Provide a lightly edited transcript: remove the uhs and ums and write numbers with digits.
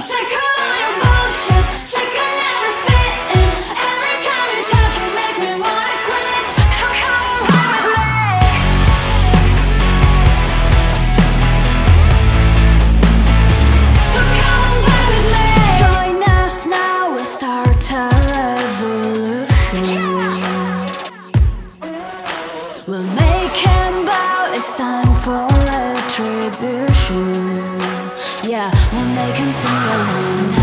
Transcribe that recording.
Sick of all your bullshit, sick of never fitting. Every time you talk, you make me wanna quit. So come ride with me. So come ride with me. Join us now, we'll start a revolution. We'll make him bow, it's time for retribution. Yeah, we'll make him sing along.